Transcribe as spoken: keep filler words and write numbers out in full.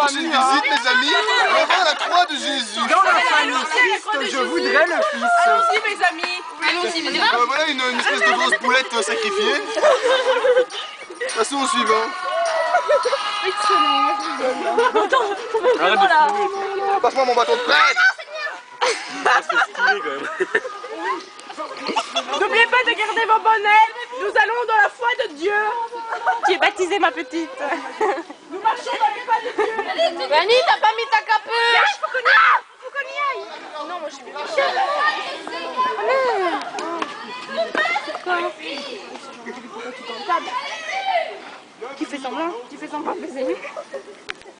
prochaine visite, les amis, on va voir la croix de Jésus. Dans la famille Christ, je voudrais le Fils. Allons-y, mes amis. Allons-y, mes amis. Euh, voilà une, une espèce de grosse boulette euh, sacrifiée. Passons au suivant. Excellent, je rigole. Arrête de filmer. Passe-moi mon bâton de prêtre. C'est stylé quand même. N'oubliez pas de garder vos bonnets. Nous allons dans la foi de Dieu. Tu es baptisée, ma petite. Nous marchons dans les pas de Dieu. Vanny, t'as pas mis ta capuche. Faut qu'on y aille. Faut qu'on y aille. Non, moi je suis bien. Tu fais semblant. Tu fais semblant de baiser.